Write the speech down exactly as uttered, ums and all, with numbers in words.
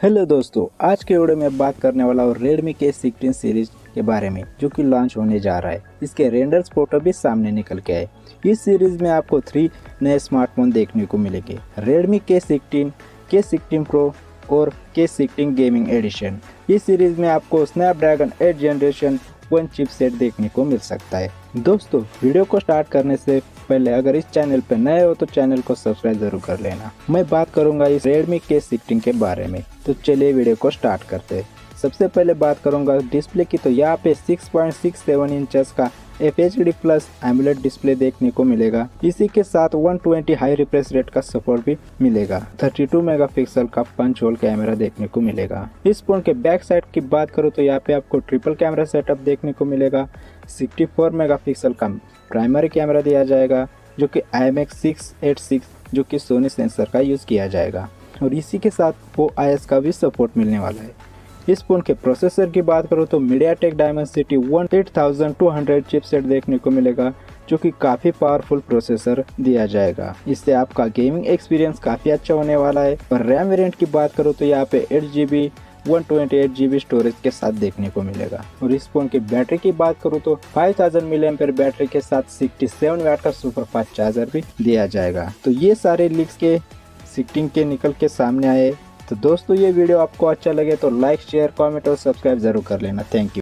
Hello दोस्तों, आज के वीडियो में बात करने वाला हूँ Redmi के सिक्सटीन सीरीज के बारे में जो कि लॉन्च होने जा रहा है। इसके रेंडर्स फोटो भी सामने निकल के आए। इस सीरीज में आपको थ्री नए स्मार्टफोन देखने को मिलेंगे, Redmi के सिक्सटीन, के सिक्सटीन प्रो और के सिक्सटीन गेमिंग एडिशन। इस सीरीज में आपको Snapdragon eight generation one chipset देखने को मिल सकता है। दोस्तों, वीडियो को स्टार्ट करने से पहले अगर इस चैनल पर नए हो तो चैनल को सब्सक्राइब जरूर कर लेना। मैं बात करूंगा इस Redmi के सिक्सटीन के बारे में, तो चलिए वीडियो को स्टार्ट करते हैं। सबसे पहले बात करूंगा डिस्प्ले की, तो यहाँ पे six point six seven inches का F H D plus AMOLED display देखने को मिलेगा। इसी के साथ one twenty high refresh rate का सपोर्ट भी मिलेगा। थर्टी टू मेगापिक्सल का पंच होल कैमरा देखने को मिलेगा। इस फोन के बैक साइड की बात करूँ तो यहाँ पे आपको ट्रिपल कैमरा सेटअप देखने को मिलेगा। सिक्सटी फोर मेगापिक्सल का प्राइमरी कैमरा दिया जाएगा जो कि I M X six eight six जो कि सोनी सेंसर का यूज़ किया जाएगा, और इसी के साथ ओ आई एस का भी सपोर्ट मिलने वाला है। इस फोन के प्रोसेसर की बात करूँ तो MediaTek Dimensity one eight thousand two hundred chipset देखने को मिलेगा जो कि काफ़ी पावरफुल प्रोसेसर दिया जाएगा। इससे आपका गेमिंग एक्सपीरियंस काफ़ी अच्छा होने वाला है। और रैम वेरिएंट की बात करूँ तो यहाँ पे eight G B one twenty eight G B storage के साथ देखने को मिलेगा। और इस फोन की बैटरी की बात करूँ तो five thousand milli ampere battery के साथ सिक्सटी सेवन वाट का सुपर फास्ट चार्जर भी दिया जाएगा। तो ये सारे लीक्स के सिक्सटीन के निकल के सामने आए। तो दोस्तों, ये वीडियो आपको अच्छा लगे तो लाइक, शेयर, कमेंट और सब्सक्राइब जरूर कर लेना। Thank you.